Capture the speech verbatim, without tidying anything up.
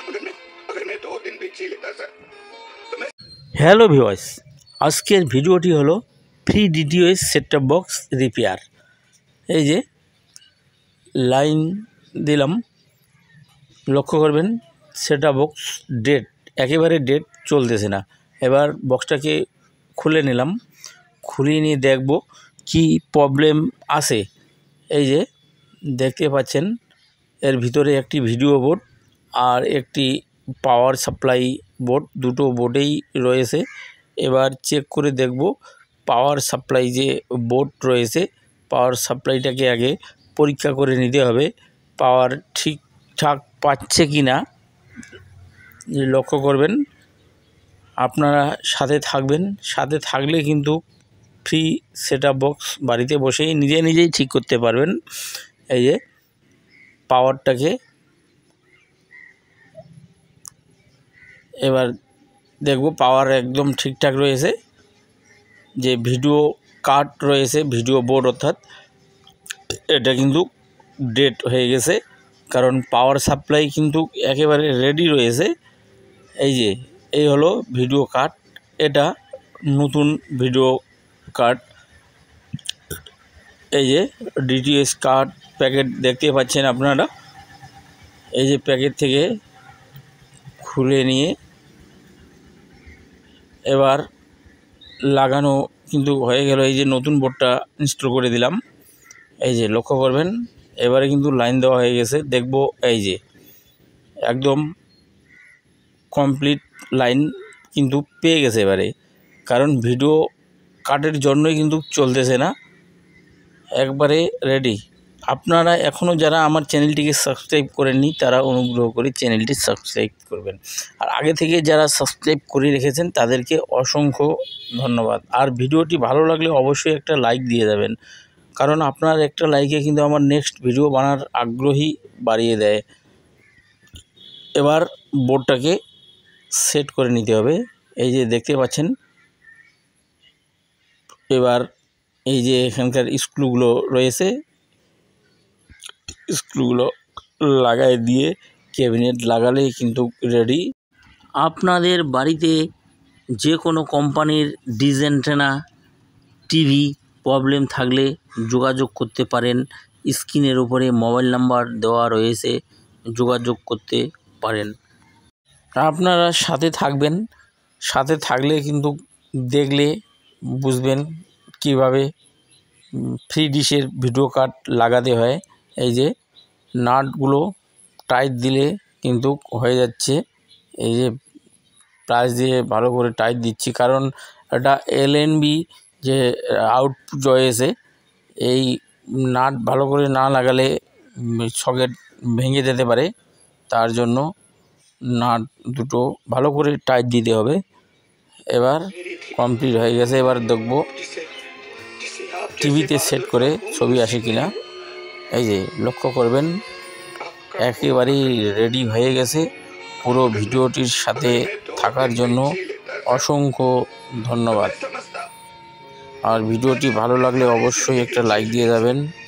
Hello viewers, আজকের ভিডিওটি হলো free DTH set top box repair. এই যে লাইন দিলাম, লক্ষ্য করবেন সেটটপ বক্স ডেড, একেবারে ডেড, চলতেছে না। এবার বক্সটাকে খুলে নিলাম, খুলে নিয়ে দেখব কি প্রবলেম আছে। এই যে দেখতে পাচ্ছেন এর ভিতরে একটি ভিডিও বোর্ড আর একটি পাওয়ার সাপ্লাই বোর্ড, দুটো বোর্ডেই রয়েছে। এবার চেক করে দেখব পাওয়ার সাপ্লাই যে বোর্ড রয়েছে, পাওয়ার সাপ্লাইটাকে আগে পরীক্ষা করে নিতে হবে, পাওয়ার ঠিকঠাক পাচ্ছে কি না লক্ষ্য করবেন। আপনারা সাথে থাকবেন, সাথে থাকলে কিন্তু ফ্রি সেটআপ বক্স বাড়িতে বসেই নিজে নিজেই ঠিক করতে পারবেন। এই যে পাওয়ারটাকে এবার দেখব পাওয়ার একদম ঠিকঠাক রয়েছে। যে ভিডিও কার্ড রয়েছে, ভিডিও বোর্ড অর্থাৎ, এটা কিন্তু ডেড হয়ে গেছে, কারণ পাওয়ার সাপ্লাই কিন্তু একেবারে রেডি রয়েছে। এই যে এই হলো ভিডিও কার্ড, এটা নতুন ভিডিও কার্ড। এই যে ডিটিএইচ কার্ড প্যাকেট দেখতে পাচ্ছেন আপনারা। এই যে প্যাকেট থেকে খুলে নিয়ে এবার লাগানো কিন্তু হয়ে গেল। এই যে নতুন বোর্ডটা ইনস্টল করে দিলাম, এই যে লক্ষ্য করবেন এবারে কিন্তু লাইন দেওয়া হয়ে গেছে। দেখব এই যে একদম কমপ্লিট লাইন কিন্তু পেয়ে গেছে এবারে, কারণ ভিডিও কার্ডের জন্যই কিন্তু চলতেছে না, একবারে রেডি। আপনারা এখনও যারা আমার চ্যানেলটিকে সাবস্ক্রাইব করেননি তারা অনুগ্রহ করে চ্যানেলটি সাবস্ক্রাইব করবেন, আর আগে থেকে যারা সাবস্ক্রাইব করে রেখেছেন তাদেরকে অসংখ্য ধন্যবাদ। আর ভিডিওটি ভালো লাগলে অবশ্যই একটা লাইক দিয়ে যাবেন, কারণ আপনার একটা লাইকে কিন্তু আমার নেক্সট ভিডিও বানার আগ্রহী বাড়িয়ে দেয়। এবার বোর্ডটাকে সেট করে নিতে হবে। এই যে দেখতে পাচ্ছেন এবার এই যে এখানকার স্ক্রুগুলো রয়েছে, স্ক্রুগুলো লাগাই দিয়ে ক্যাবিনেট লাগালেই কিন্তু রেডি। আপনাদের বাড়িতে যে কোনো কোম্পানির ডিশ অ্যান্টেনা, টিভি প্রবলেম থাকলে যোগাযোগ করতে পারেন। স্ক্রিনের উপরে মোবাইল নাম্বার দেওয়া রয়েছে, যোগাযোগ করতে পারেন। আপনারা সাথে থাকবেন, সাথে থাকলে কিন্তু দেখলে বুঝবেন কিভাবে ফ্রি ডিশের ভিডিও কার্ড লাগাতে হয়। এই যে নাটগুলো টাইট দিলে কিন্তু হয়ে যাচ্ছে। এই যে প্লাস দিয়ে ভালো করে টাইট দিচ্ছি, কারণ এটা এলএনবি যে আউটপুট রয়েছে, এই নাট ভালো করে না লাগালে সকেট ভেঙে যেতে পারে, তার জন্য নাট দুটো ভালো করে টাইট দিতে হবে। এবার কমপ্লিট হয়ে গেছে। এবার দেখব টিভিতে সেট করে ছবি আসে কিনা। এই যে লক্ষ্য করবেন একেবারেই রেডি হয়ে গেছে। পুরো ভিডিওটির সাথে থাকার জন্য অসংখ্য ধন্যবাদ। আর ভিডিওটি ভালো লাগলে অবশ্যই একটা লাইক দিয়ে যাবেন।